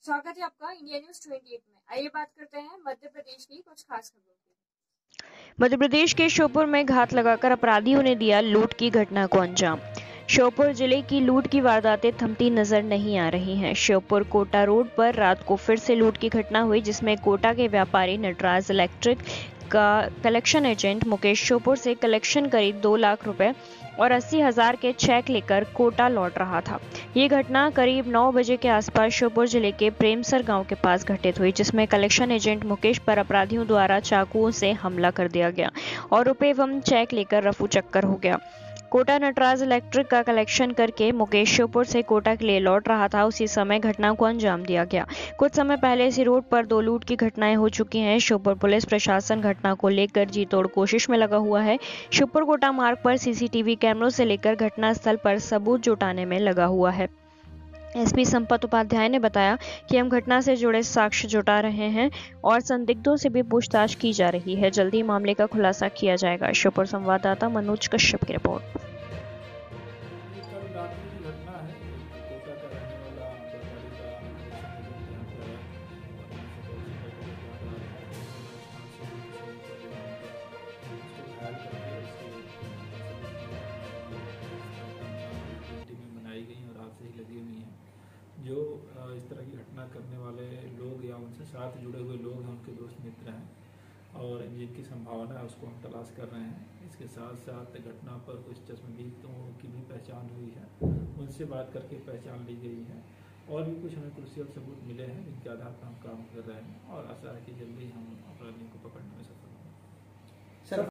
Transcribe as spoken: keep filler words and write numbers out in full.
स्वागत है आपका इंडिया न्यूज अट्ठाईस में। आइए बात करते हैं मध्य प्रदेश की कुछ खास खबरों की। मध्य प्रदेश के श्योपुर में घात लगाकर अपराधियों ने दिया लूट की घटना को अंजाम। श्योपुर जिले की लूट की वारदातें थमती नजर नहीं आ रही हैं। श्योपुर कोटा रोड पर रात को फिर से लूट की घटना हुई, जिसमें कोटा के व्यापारी नटराज इलेक्ट्रिक का कलेक्शन एजेंट मुकेश श्योपुर से कलेक्शन करीब दो लाख रुपए और अस्सी हजार के चेक लेकर कोटा लौट रहा था। ये घटना करीब नौ बजे के आसपास श्योपुर जिले के प्रेमसर गांव के पास घटित हुई, जिसमें कलेक्शन एजेंट मुकेश पर अपराधियों द्वारा चाकुओं से हमला कर दिया गया और रुपए एवं चेक लेकर रफू चक्कर हो गया। कोटा नटराज इलेक्ट्रिक का कलेक्शन करके मुकेश श्योपुर से कोटा के लिए लौट रहा था। उसी समय घटना को अंजाम दिया गया। कुछ समय पहले इसी रोड पर दो लूट की घटनाएं हो चुकी हैं। श्योपुर पुलिस प्रशासन घटना को लेकर जी तोड़ कोशिश में लगा हुआ है। श्योपुर कोटा मार्ग पर सीसीटीवी कैमरों से लेकर घटनास्थल पर सबूत जुटाने में लगा हुआ है। एसपी संपत उपाध्याय ने बताया कि हम घटना से जुड़े साक्ष्य जुटा रहे हैं और संदिग्धों से भी पूछताछ की जा रही है। जल्द ही मामले का खुलासा किया जाएगा। श्योपुर संवाददाता मनोज कश्यप की रिपोर्ट। लगी हुई हैं। जो इस तरह की घटना करने वाले लोग या उनसे साथ जुड़े हुए लोग हैं, उनके दोस्त मित्र हैं और जिनकी संभावना है उसको हम तलाश कर रहे हैं। इसके साथ साथ घटना पर कुछ चश्मदीदों की भी पहचान हुई है, उनसे बात करके पहचान ली गई है और भी कुछ हमें क्रूशियल सबूत मिले हैं जिनके आधार पर हम काम कर रहे हैं और आशा है कि जल्दी हम अपराधियों को पकड़ने में सफल